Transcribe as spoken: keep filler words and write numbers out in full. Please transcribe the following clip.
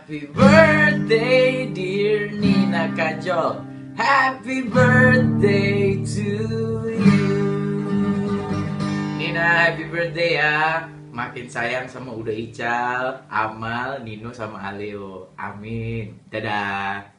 Happy birthday dear Nina Kajol. Happy birthday to you. Nina, happy birthday ya. Makin sayang sama Uda Ical, Amal, Nino sama Aleo. Amin. Dadah.